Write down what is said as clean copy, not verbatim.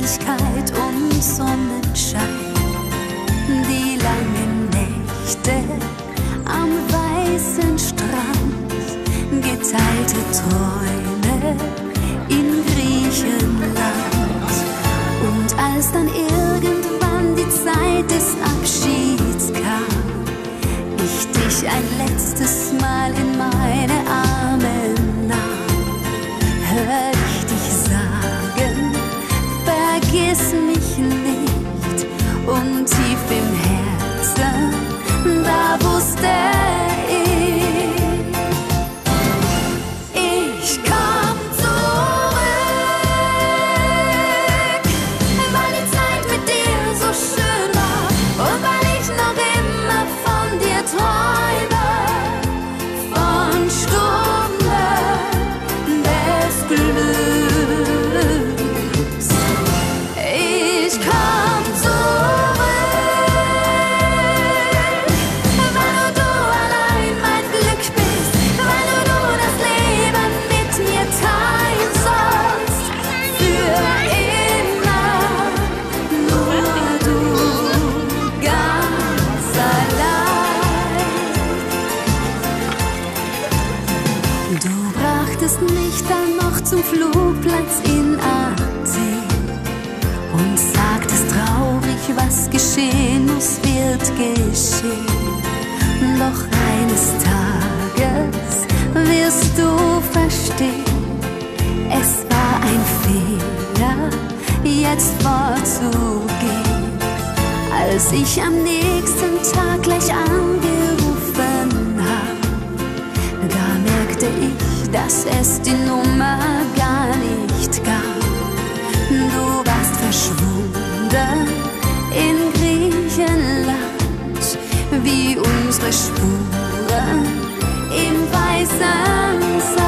Ewigkeit und Sonnenschein. Die langen Nächte am weißen Strand, geteilte Träume in Griechenland. Und als dann irgendwann die Zeit des Abschieds kam, ich dich ein letztes Mal in meine Arme nahm, hör ich dich sagen, vergiss mich nicht. Und tief im Herzen, da wusste ich komm zurück, weil die Zeit mit dir so schön war und weil ich noch immer von dir träume, von Stunden des Glücks. Ich komm zurück, weil du allein mein Glück bist, weil du das Leben mit mir teilen sollst, für immer, nur du, ganz allein. Du brachtest mich dann noch zum Flugplatz in Athen und sagtest traurig, was geschehen muss, wird geschehen. Doch eines Tages wirst du verstehen, es war ein Fehler, jetzt vorzugehen. Als ich am nächsten Tag gleich angerufen hab, da merkte ich, dass es die Nummer gar nicht gab. Du warst verschwunden in Griechenland, wie unsere Spuren im weißen Sand.